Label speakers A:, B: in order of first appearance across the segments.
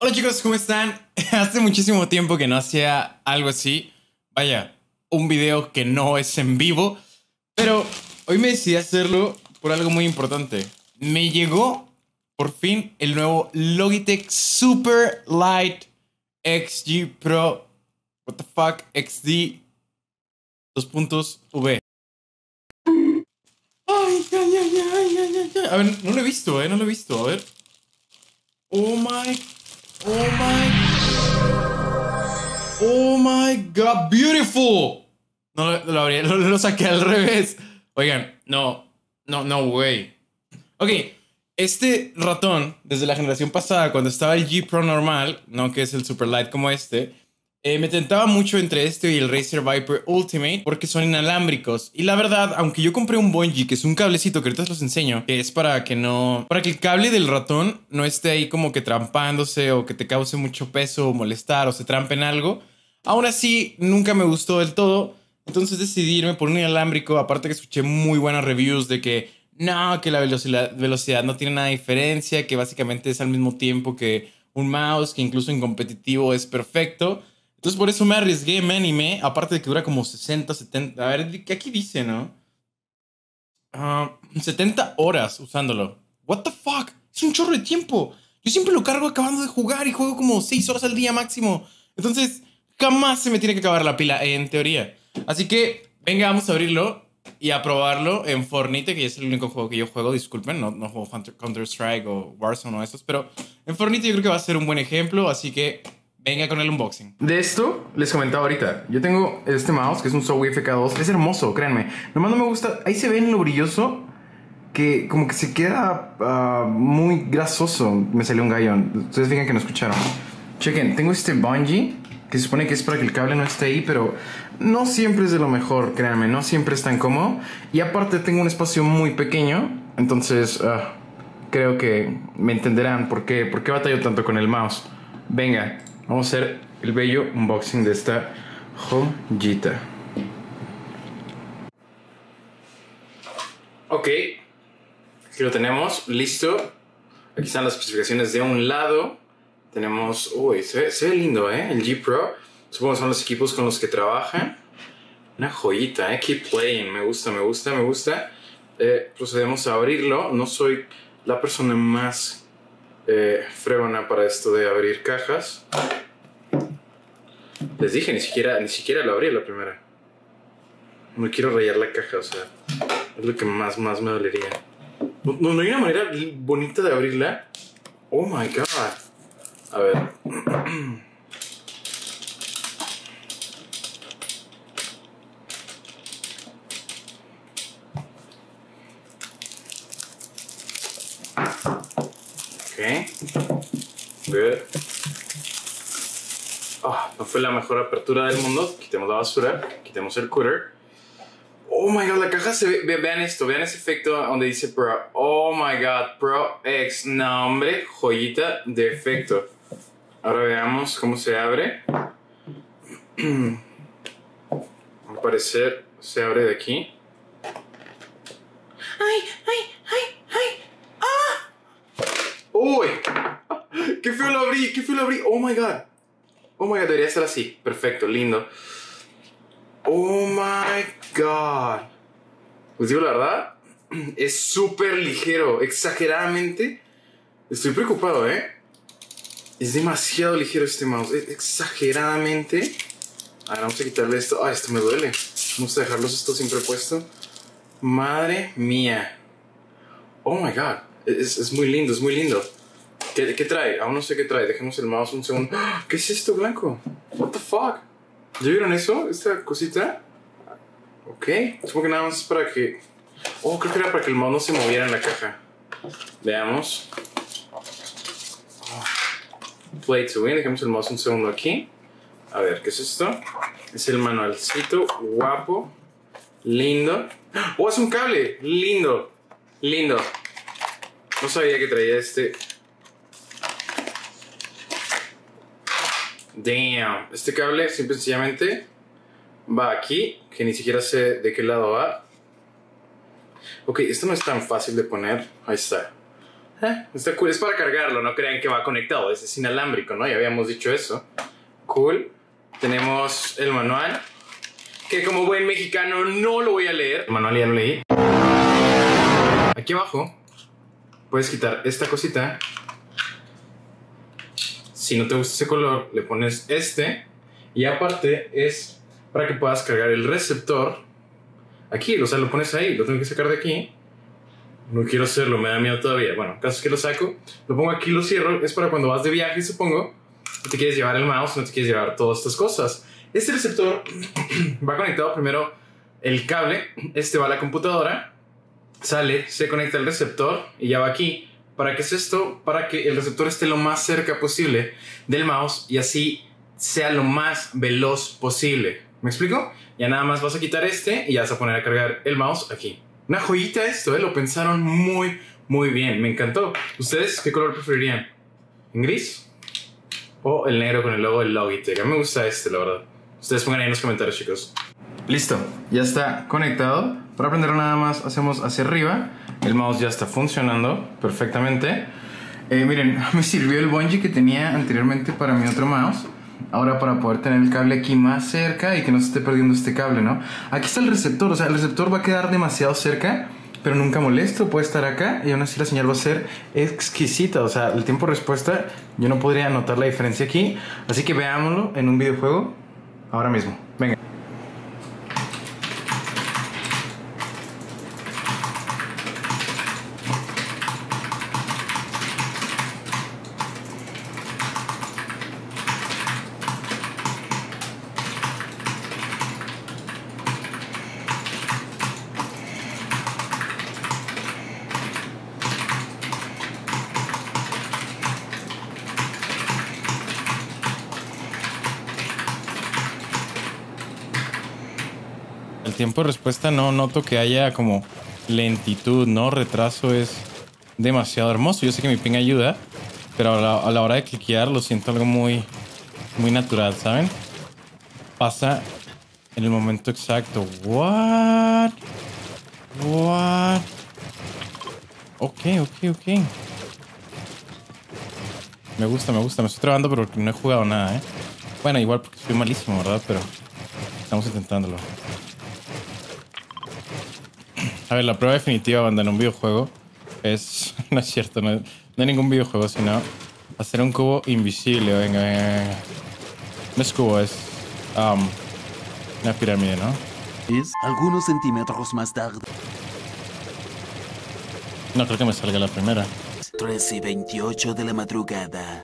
A: Hola chicos, ¿cómo están? Hace muchísimo tiempo que no hacía algo así. Vaya, un video que no es en vivo. Pero hoy me decidí hacerlo por algo muy importante. Me llegó por fin el nuevo Logitech Super Light XG Pro. What the fuck, XD V. Ay, ay, ay, ay, ay, ay, ay. A ver, no lo he visto, no lo he visto. A ver. Oh my. Oh my. Oh my god, beautiful. No lo abrí, lo saqué al revés. Oigan, no, güey. Ok, este ratón, desde la generación pasada, cuando estaba el G Pro normal, no que es el Super Light como este, me tentaba mucho entre este y el Razer Viper Ultimate porque son inalámbricos. Y la verdad, aunque yo compré un Bonji, que es un cablecito que ahorita los enseño, que es para que no, para que el cable del ratón no esté ahí como que trampándose o que te cause mucho peso o molestar o se trampe en algo. Aún así, nunca me gustó del todo. Entonces decidí irme por un inalámbrico. Aparte que escuché muy buenas reviews de que no, que la velocidad no tiene nada de diferencia, que básicamente es al mismo tiempo que un mouse, que incluso en competitivo es perfecto. Entonces por eso me arriesgué, me animé. Aparte de que dura como 60, 70... A ver, ¿qué aquí dice, no? 70 horas usándolo. What the fuck? Es un chorro de tiempo. Yo siempre lo cargo acabando de jugar y juego como 6 horas al día máximo. Entonces, jamás se me tiene que acabar la pila, en teoría. Así que, venga, vamos a abrirlo y a probarlo en Fortnite, que es el único juego que yo juego. Disculpen, no juego Counter-Strike o Warzone o esos, pero en Fortnite yo creo que va a ser un buen ejemplo. Así que, venga con el unboxing. De esto les comentaba ahorita. Yo tengo este mouse que es un Zowie FK2. Es hermoso, créanme. Nomás no me gusta. Ahí se ve en lo brilloso que como que se queda muy grasoso. Me salió un gallo. Ustedes digan que no escucharon. Chequen, tengo este bungee que se supone que es para que el cable no esté ahí, pero no siempre es de lo mejor, créanme. No siempre es tan cómodo. Y aparte tengo un espacio muy pequeño. Entonces creo que me entenderán por qué batallo tanto con el mouse. Venga, vamos a hacer el bello unboxing de esta joyita. Ok, aquí lo tenemos, listo. Aquí están las especificaciones de un lado. Tenemos, uy, se ve lindo, el G Pro. Supongo que son los equipos con los que trabajan. Una joyita, Keep playing, me gusta, me gusta, me gusta. Procedemos a abrirlo. No soy la persona más fregona para esto de abrir cajas. Les dije, ni siquiera lo abrí la primera. No quiero rayar la caja, o sea, es lo que más me dolería. No hay una manera bonita de abrirla. Oh my god. A ver. Ok. Good. No fue la mejor apertura del mundo. Quitemos la basura. Quitemos el cooler. Oh my god, la caja se ve. Vean esto, vean ese efecto donde dice Pro. Oh my god, Pro X. No, hombre, joyita de efecto. Ahora veamos cómo se abre. Al parecer se abre de aquí. ¡Ay! ¡Ah! ¡Uy! ¡Qué feo lo abrí! ¡Oh my god! Oh my god, debería ser así. Perfecto, lindo. Oh my god. Pues digo la verdad, es súper ligero, exageradamente. Estoy preocupado, Es demasiado ligero este mouse, exageradamente. A ver, vamos a quitarle esto. Esto me duele. Vamos a dejarlos esto siempre puesto. Madre mía. Oh my god. Es muy lindo, es muy lindo. ¿Qué trae? Aún no sé qué trae. Dejemos el mouse un segundo. ¿Qué es esto blanco? What the fuck? ¿Ya vieron eso? Esta cosita. Ok. Supongo que nada más es para que... creo que era para que el mouse no se moviera en la caja. Veamos. Play to win. Dejemos el mouse un segundo aquí. A ver, ¿qué es esto? Es el manualcito. Guapo. Lindo. Es un cable. Lindo. Lindo. No sabía que traía este. Damn. Este cable simple y sencillamente va aquí, que ni siquiera sé de qué lado va. Ok, esto no es tan fácil de poner. Ahí está. Está cool, es para cargarlo, no crean que va conectado, es inalámbrico, ¿no? Ya habíamos dicho eso. Cool. Tenemos el manual, que como buen mexicano no lo voy a leer. El manual ya lo leí. Aquí abajo puedes quitar esta cosita. Si no te gusta ese color, le pones este. Y aparte es para que puedas cargar el receptor aquí, o sea, lo pones ahí, lo tengo que sacar de aquí. No quiero hacerlo, me da miedo todavía. Bueno, caso es que lo saco, lo pongo aquí, lo cierro. Es para cuando vas de viaje, supongo. No te quieres llevar el mouse, no te quieres llevar todas estas cosas. Este receptor va conectado primero el cable. Este va a la computadora. Sale, se conecta el receptor y ya va aquí. ¿Para qué es esto? Para que el receptor esté lo más cerca posible del mouse y así sea lo más veloz posible. ¿Me explico? Ya nada más vas a quitar este y ya vas a poner a cargar el mouse aquí. Una joyita esto, lo pensaron muy, muy bien. Me encantó. ¿Ustedes qué color preferirían? ¿En gris? ¿O el negro con el logo del Logitech? A mí me gusta este, la verdad. Ustedes pongan ahí en los comentarios, chicos. Listo, ya está conectado. Para prenderlo nada más hacemos hacia arriba. El mouse ya está funcionando perfectamente. Miren, me sirvió el bungee que tenía anteriormente para mi otro mouse. Ahora para poder tener el cable aquí más cerca y que no se esté perdiendo este cable, ¿no? Aquí está el receptor, o sea, el receptor va a quedar demasiado cerca, pero nunca molesto, puede estar acá y aún así la señal va a ser exquisita. O sea, el tiempo de respuesta, yo no podría notar la diferencia aquí. Así que veámoslo en un videojuego ahora mismo. Venga. El tiempo de respuesta no noto que haya como lentitud, ¿no? Retraso es demasiado hermoso. Yo sé que mi ping ayuda, pero a la hora de cliquear lo siento algo muy natural, ¿saben? Pasa en el momento exacto. What? Ok. Me gusta. Me estoy trabando pero no he jugado nada, ¿eh? Bueno, igual porque soy malísimo, ¿verdad? Pero estamos intentándolo. A ver, la prueba definitiva de abandonar un videojuego es... No es cierto, no hay ningún videojuego, sino hacer un cubo invisible. Venga. No es cubo, es... una pirámide, ¿no?
B: Es algunos centímetros más tarde.
A: No creo que me salga la primera.
B: 13:28 de la madrugada.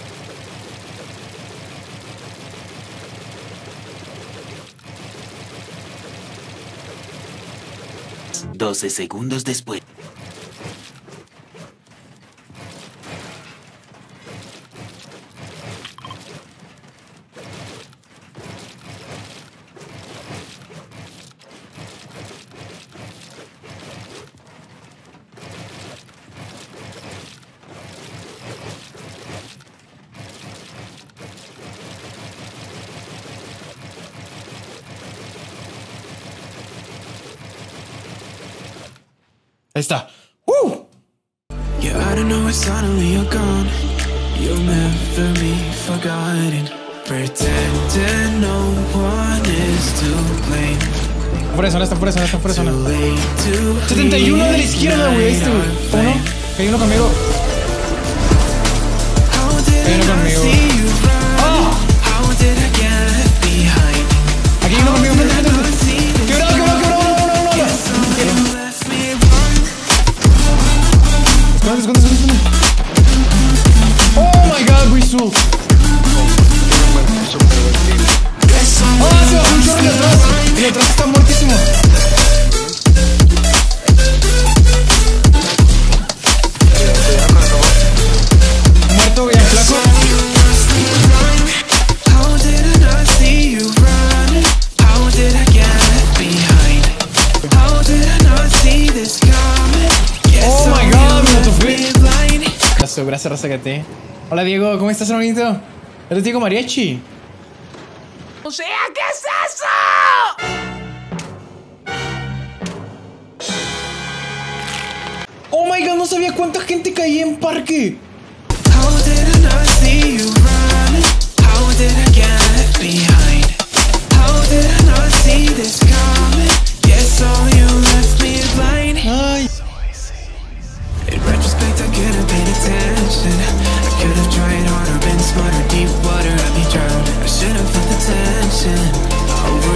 B: 12 segundos después.
A: Ahí está.
C: Yeah, I don't know why suddenly you're gone. You'll never be forgotten. Pretending no one is to blame.
A: Fuera de zona. 71 de la izquierda, güey. Este, güey. Uno. Hay uno conmigo. ¡Oh! Aquí hay uno conmigo. Quebrado. Esconde. Oh my god, Whistle. Se bajó un chorro de atrás. El de atrás está muertísimo. Muerto, ya flaco. Oh my god, me lo topé. Gracias, Razagate. Hola Diego, ¿cómo estás, hermanito? ¿Eres Diego Mariachi?
C: O sea, ¿qué es eso?
A: Oh my god, no sabía cuánta gente caía en parque.
C: How did I not see you running? How did I get behind? How did I not see this coming? Yes, so you left me blind.
A: Ay.
C: In retrospect, I could have paid attention. I could have tried harder, been smarter, deep water, let me drown. I should have felt the tension.